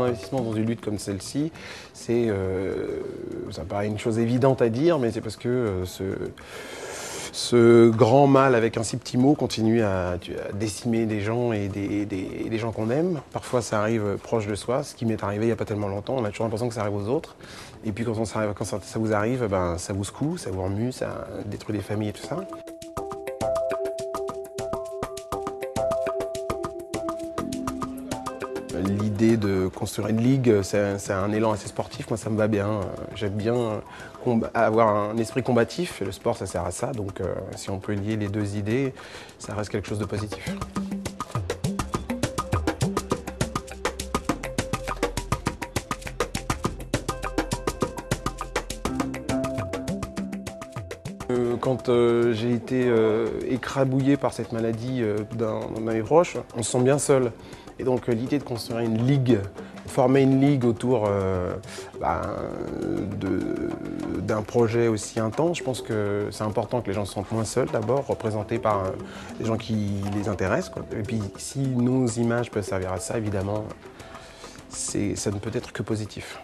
investissement dans une lutte comme celle-ci, ça paraît une chose évidente à dire, mais c'est parce que ce grand mal avec un si petit mot continue à décimer des gens et des gens qu'on aime. Parfois ça arrive proche de soi, ce qui m'est arrivé il n'y a pas tellement longtemps, on a toujours l'impression que ça arrive aux autres. Et puis quand ça vous arrive, ben, ça vous secoue, ça vous remue, ça détruit des familles et tout ça. L'idée de construire une ligue, c'est un élan assez sportif, moi ça me va bien. J'aime bien avoir un esprit combatif, et le sport ça sert à ça, donc si on peut lier les deux idées, ça reste quelque chose de positif. Quand j'ai été écrabouillé par cette maladie dans mes proches, on se sent bien seul. Et donc l'idée de construire une ligue, former une ligue autour d'un projet aussi intense, je pense que c'est important que les gens se sentent moins seuls d'abord, représentés par des gens qui les intéressent, quoi. Et puis si nos images peuvent servir à ça, évidemment, ça ne peut être que positif.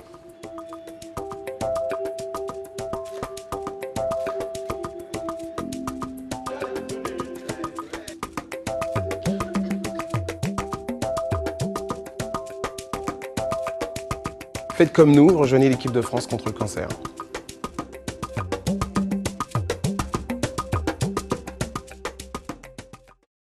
Faites comme nous, rejoignez l'équipe de France contre le cancer.